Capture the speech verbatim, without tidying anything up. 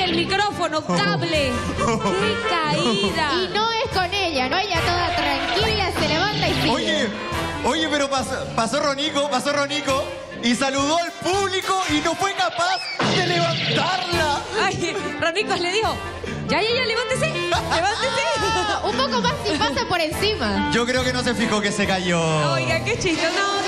el micrófono, cable. ¡Qué caída! Y no es con ella, ¿no? Ella toda tranquila, se levanta y sigue. Oye, oye, pero pasó, pasó Ronico, pasó Ronico y saludó al público y no fue capaz de levantarla. Ay, Ronico le dijo, ya, ya, ya, levántese, levántese. Un poco más y pasa por encima. Yo creo que no se fijó que se cayó. Oiga, qué chistoso. No,